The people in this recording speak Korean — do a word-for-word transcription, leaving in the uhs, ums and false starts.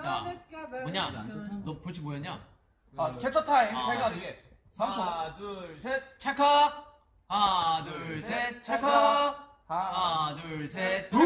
자, 뭐냐? 너 벌칙 뭐였냐? 아, 캡처 타임 아. 세 가지. 삼 초. 하나, 둘, 셋. 찰칵. 하나, 둘, 셋. 찰칵. 하나, 둘, 셋. 둘.